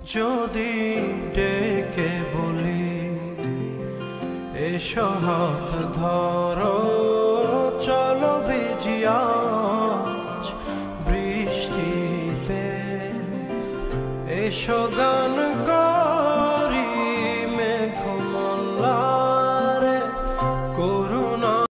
যদি ডেকে বলি এসো হাত ধরো, চলো ভিজি আজ বৃষ্টিতে, এসো গান